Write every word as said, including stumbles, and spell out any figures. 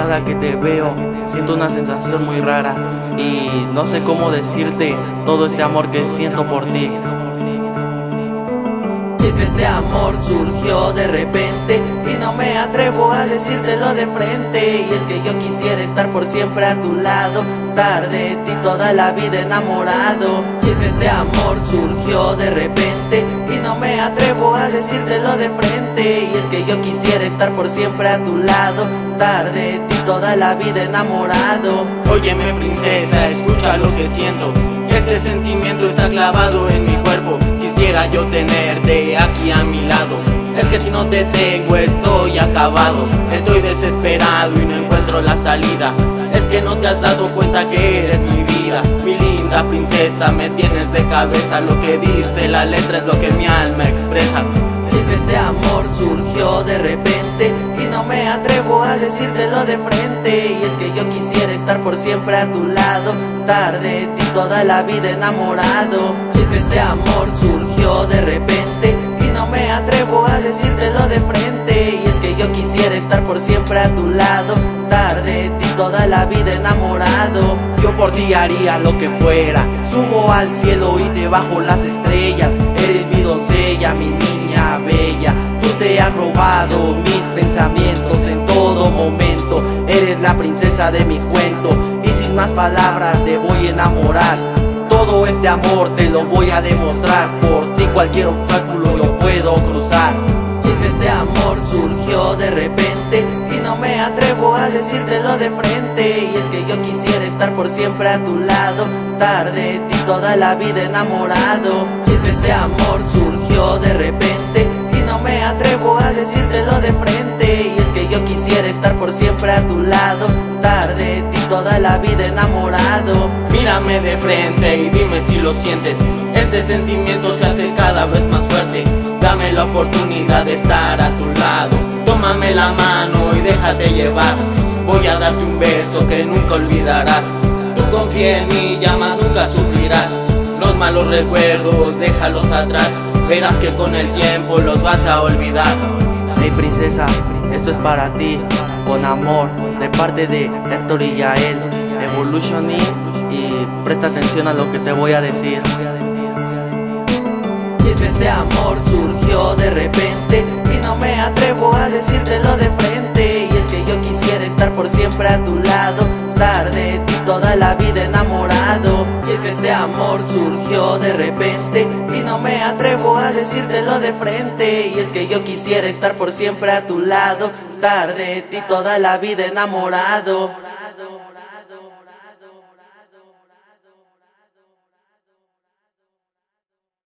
Cada que te veo siento una sensación muy rara y no sé cómo decirte todo este amor que siento por ti. Y es que este amor surgió de repente y no me atrevo a decírtelo de frente. Y es que yo quisiera estar por siempre a tu lado, estar de ti toda la vida enamorado. Y es que este amor surgió de repente y no me atrevo a decírtelo de frente. Y es que yo quisiera estar por siempre a tu lado, estar de ti toda la vida enamorado. Óyeme princesa, escucha lo que siento. Este sentimiento está clavado en mi cuerpo. Quisiera yo tenerte aquí a mi lado. Es que si no te tengo estoy acabado. Estoy desesperado y no encuentro la salida. Es que no te has dado cuenta que eres mi vida. Mi linda princesa, me tienes de cabeza. Lo que dice la letra es lo que mi alma expresa. Y es que este amor surgió de repente y no me atrevo a decírtelo de frente. Y es que yo quisiera estar por siempre a tu lado, estar de ti toda la vida enamorado. Y es que este amor surgió de repente y no me atrevo a decírtelo de frente. Y es que yo quisiera estar por siempre a tu lado, estar de ti toda la vida enamorado. Yo por ti haría lo que fuera, subo al cielo y debajo las estrellas. Eres mi doncella, mi niña bella. Tú te has robado mis pensamientos en todo momento. Eres la princesa de mis cuentos y sin más palabras te voy a enamorar. Todo este amor te lo voy a demostrar. Por ti cualquier obstáculo yo puedo cruzar. Y es que este amor surgió de repente y no me atrevo a decírtelo de frente. Y es que yo quisiera estar por siempre a tu lado, estar de ti toda la vida enamorado. Y es que este amor surgió de repente y no me atrevo a decírtelo de frente. Y es que yo quisiera estar por siempre a tu lado, estar de ti toda la vida enamorado. Mírame de frente y dime si lo sientes. Este sentimiento se hace cada vez más fuerte. Dame la oportunidad de estar a tu lado. Tómame la mano y déjate llevar. Voy a darte un beso que nunca olvidarás. Tú confía en mí, ya más nunca sufrirás. Los malos recuerdos, déjalos atrás. Verás que con el tiempo los vas a olvidar. Hey princesa, esto es para ti, con amor, de parte de Héctor y Yael, Evolution Incorporated. Y presta atención a lo que te voy a decir. Y es que este amor surgió de repente y no me atrevo a decírtelo de frente. Y es que yo quisiera estar por siempre a tu lado, estar de ti toda la vida enamorado. Y es que este amor surgió de repente y no me atrevo a decírtelo de frente. Y es que yo quisiera estar por siempre a tu lado, estar de ti toda la vida enamorado.